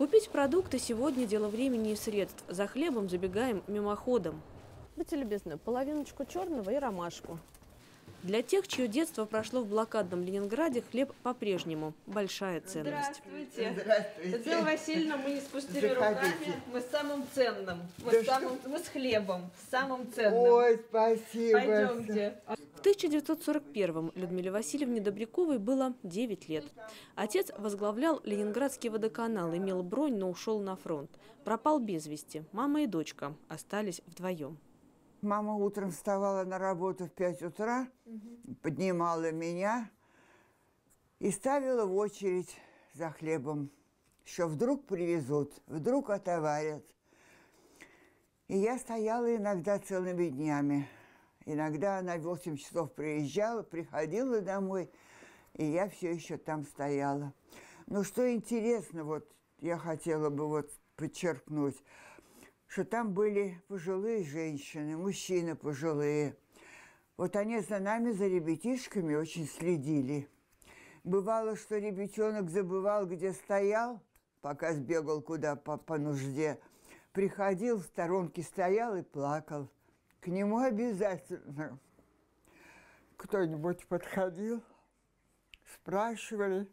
Купить продукты сегодня дело времени и средств. За хлебом забегаем мимоходом. Будьте любезны, половиночку черного и ромашку. Для тех, чье детство прошло в блокадном Ленинграде, хлеб по-прежнему большая ценность. Здравствуйте. Здравствуйте. Татьяна Васильевна, мы не с пустыми Заходите. руками, мы с самым ценным. Мы с хлебом, с самым ценным. Ой, спасибо. Пойдемте. В 1941-м Людмиле Васильевне Добряковой было 9 лет. Отец возглавлял Ленинградский водоканал, имел бронь, но ушел на фронт. Пропал без вести. Мама и дочка остались вдвоем. Мама утром вставала на работу в 5 утра, поднимала меня и ставила в очередь за хлебом. Что вдруг привезут, вдруг отоварят. И я стояла иногда целыми днями. Иногда она в 8 часов приезжала, приходила домой, и я все еще там стояла. Но что интересно, вот я хотела бы вот подчеркнуть, что там были пожилые женщины, мужчины пожилые. Вот они за нами, за ребятишками, очень следили. Бывало, что ребятенок забывал, где стоял, пока сбегал куда по нужде. Приходил, в сторонке стоял и плакал. К нему обязательно кто-нибудь подходил, спрашивали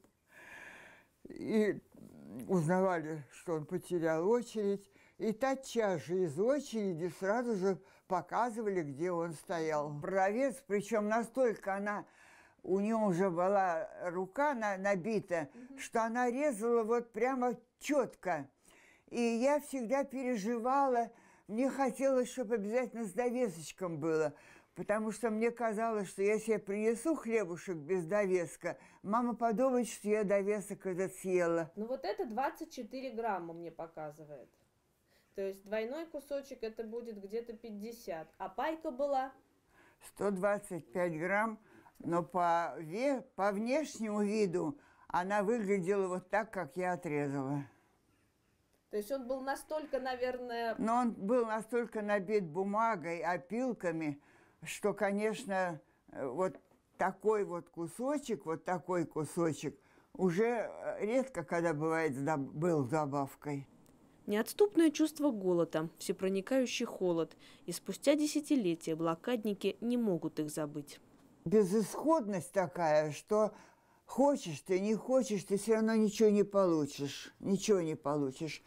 и узнавали, что он потерял очередь. И тотчас же из очереди сразу же показывали, где он стоял. Продавец, причем настолько у нее уже была рука набита, что она резала вот прямо четко. И я всегда переживала, мне хотелось, чтобы обязательно с довесочком было, потому что мне казалось, что если я принесу хлебушек без довеска, мама подумает, что я довесок этот съела. Ну вот это 24 грамма мне показывает. То есть двойной кусочек это будет где-то 50. А пайка была? 125 грамм, но по внешнему виду она выглядела вот так, как я отрезала. То есть он был настолько, наверное... Но он был настолько набит бумагой, опилками, что, конечно, вот такой кусочек уже редко, когда бывает, был с добавкой. Неотступное чувство голода, всепроникающий холод. И спустя десятилетия блокадники не могут их забыть. Безысходность такая, что хочешь ты, не хочешь, ты все равно ничего не получишь. Ничего не получишь.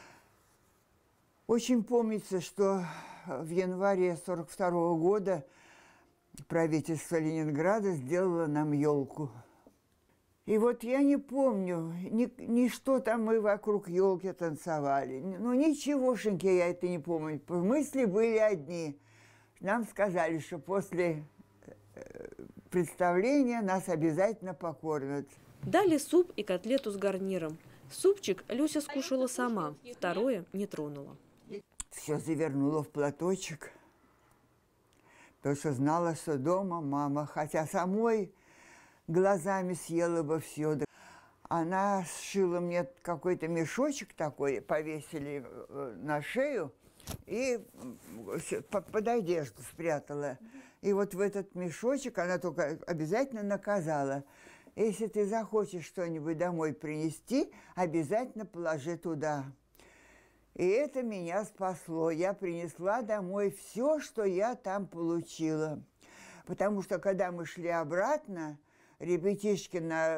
Очень помнится, что в январе 1942 года правительство Ленинграда сделало нам елку. И вот я не помню, ни что там мы вокруг елки танцевали. Ну, ничегошеньки я это не помню. Мысли были одни. Нам сказали, что после представления нас обязательно покормят. Дали суп и котлету с гарниром. Супчик Люся скушала сама, второе не тронула. Все завернула в платочек, потому что знала, что дома мама, хотя самой глазами съела бы все. Она сшила мне какой-то мешочек такой, повесили на шею и под одежду спрятала. И вот в этот мешочек она только обязательно наказала: если ты захочешь что-нибудь домой принести, обязательно положи туда. И это меня спасло. Я принесла домой все, что я там получила. Потому что, когда мы шли обратно, ребятишки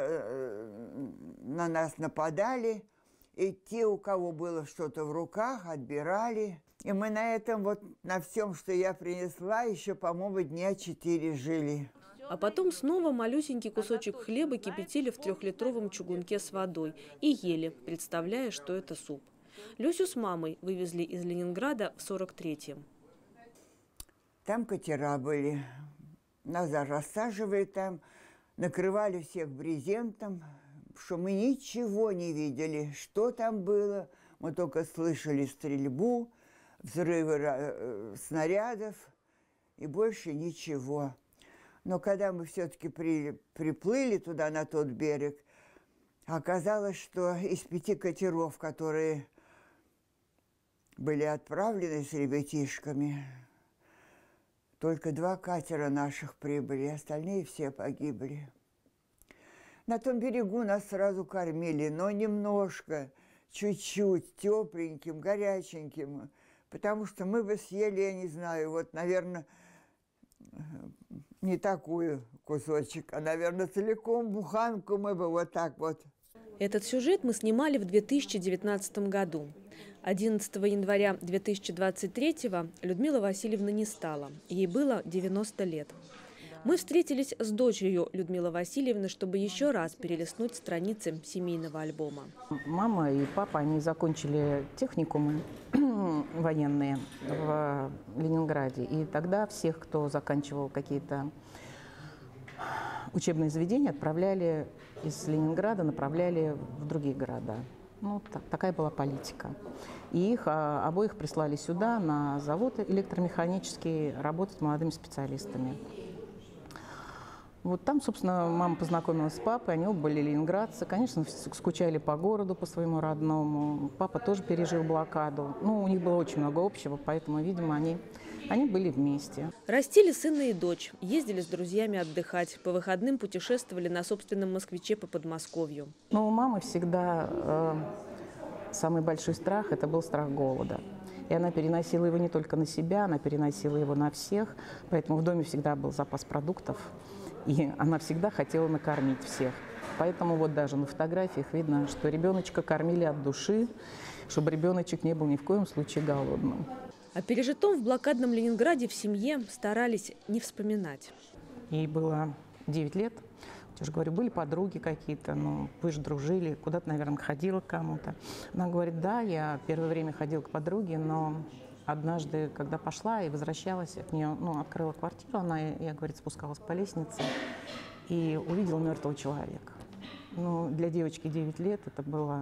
на нас нападали, и те, у кого было что-то в руках, отбирали. И мы на этом вот, на всем, что я принесла, еще, по-моему, дня 4 жили. А потом снова малюсенький кусочек хлеба кипятили в 3-литровом чугунке с водой и ели, представляя, что это суп. Люсю с мамой вывезли из Ленинграда в 1943-м. Там катера были. Нас рассаживали там, накрывали всех брезентом, что мы ничего не видели, что там было. Мы только слышали стрельбу, взрывы снарядов и больше ничего. Но когда мы все-таки приплыли туда, на тот берег, оказалось, что из 5 катеров, которые были отправлены с ребятишками, только 2 катера наших прибыли, остальные все погибли. На том берегу нас сразу кормили, но немножко, чуть-чуть тепленьким, горяченьким, потому что мы бы съели, я не знаю, вот, наверное, не такой кусочек, а, наверное, целиком буханку мы бы вот так вот. Этот сюжет мы снимали в 2019 году. 11 января 2023 Людмила Васильевна не стала. Ей было 90 лет. Мы встретились с дочерью Людмилы Васильевны, чтобы еще раз перелистнуть страницы семейного альбома. Мама и папа, они закончили техникумы военные в Ленинграде. И тогда всех, кто заканчивал какие-то учебные заведения, отправляли из Ленинграда, направляли в другие города. Ну, такая была политика. И их обоих прислали сюда, на завод электромеханический, работать молодыми специалистами. Вот там, собственно, мама познакомилась с папой, они оба были ленинградцы. Конечно, скучали по городу, по своему родному. Папа тоже пережил блокаду. Ну, у них было очень много общего, поэтому, видимо, они были вместе. Растили сына и дочь, ездили с друзьями отдыхать, по выходным путешествовали на собственном москвиче по Подмосковью. Но у мамы всегда самый большой страх – это был страх голода. И она переносила его не только на себя, она переносила его на всех. Поэтому в доме всегда был запас продуктов. И она всегда хотела накормить всех. Поэтому вот даже на фотографиях видно, что ребеночка кормили от души, чтобы ребеночек не был ни в коем случае голодным. О пережитом в блокадном Ленинграде в семье старались не вспоминать. Ей было 9 лет. Я же говорю, были подруги какие-то, ну, вы же дружили, куда-то, наверное, ходила к кому-то. Она говорит, да, я первое время ходила к подруге, но однажды, когда пошла и возвращалась от нее, ну, открыла квартиру, я, говорит, спускалась по лестнице и увидела мертвого человека. Ну, для девочки 9 лет это было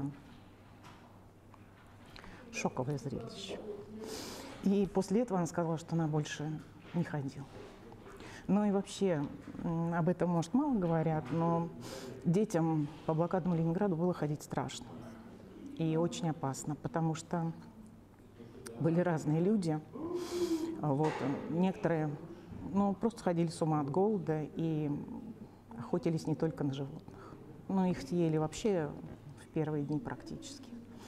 шоковое зрелище. И после этого она сказала, что она больше не ходила. Ну и вообще, об этом, может, мало говорят, но детям по блокадному Ленинграду было ходить страшно и очень опасно, потому что были разные люди. Вот. Некоторые просто ходили с ума от голода и охотились не только на животных. Но их съели вообще в первые дни практически.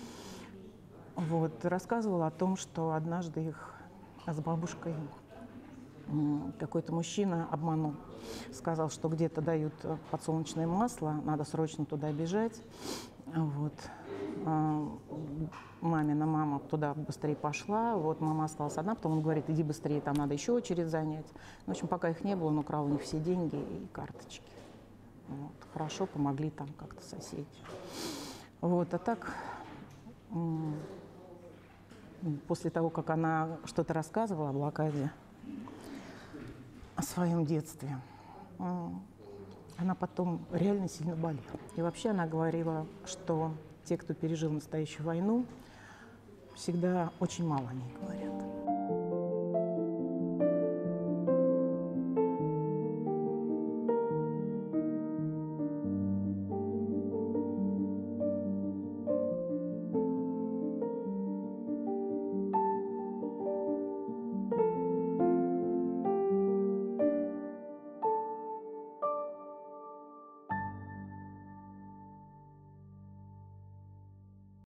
Вот. Рассказывала о том, что однажды их с бабушкой какой-то мужчина обманул. Сказал, что где-то дают подсолнечное масло, надо срочно туда бежать. Вот. Мама туда быстрее пошла, вот мама осталась одна, потом он говорит, иди быстрее, там надо еще очередь занять. В общем, пока их не было, он украл у них все деньги и карточки. Вот. Хорошо, помогли там как-то соседи. Вот. А так, после того, как она что-то рассказывала о блокаде, о своем детстве, она потом реально сильно болела. И вообще она говорила, что те, кто пережил настоящую войну, всегда очень мало о ней говорят.